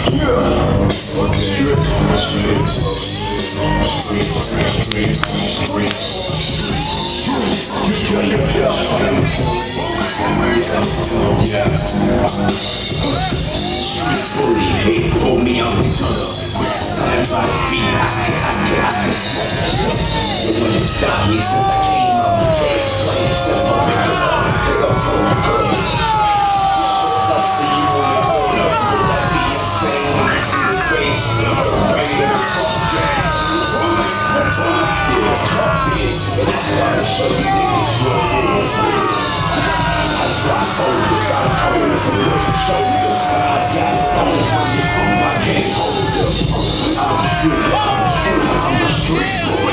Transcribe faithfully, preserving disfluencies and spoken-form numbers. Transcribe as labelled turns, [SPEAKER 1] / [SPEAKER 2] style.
[SPEAKER 1] Fully hate, pull me out the tunnel. Grab something by the feet, I can, I can, I can smoke. But when you stop me, since I came out the cage, plain and simple, pick it up, pick up, pick up. I see you on the corner, would that be insane when I see his face? Bang in the fuck gang. Yeah, talk big, and that's why I show you niggas what it is. I drop folders, I hold the shoulders, I got only one to prove I can't hold them. I'm a street, I'm a street, I'm a street boy.